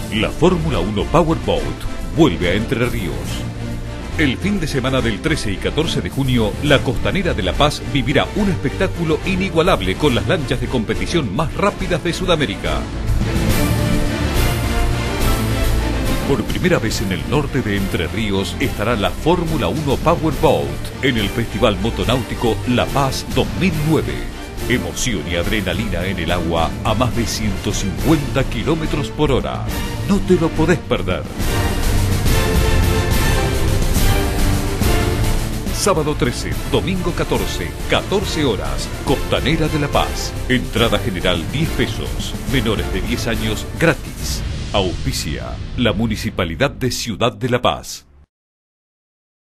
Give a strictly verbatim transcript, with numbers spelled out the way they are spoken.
La Fórmula uno Powerboat vuelve a Entre Ríos. El fin de semana del trece y catorce de junio, la Costanera de La Paz vivirá un espectáculo inigualable con las lanchas de competición más rápidas de Sudamérica. Por primera vez en el norte de Entre Ríos estará la Fórmula uno Powerboat en el Festival Motonáutico La Paz dos mil nueve. Emoción y adrenalina en el agua a más de ciento cincuenta kilómetros por hora. No te lo podés perder. Sábado trece, domingo catorce, catorce horas, Costanera de La Paz. Entrada general diez pesos, menores de diez años gratis. Auspicia la Municipalidad de Ciudad de La Paz.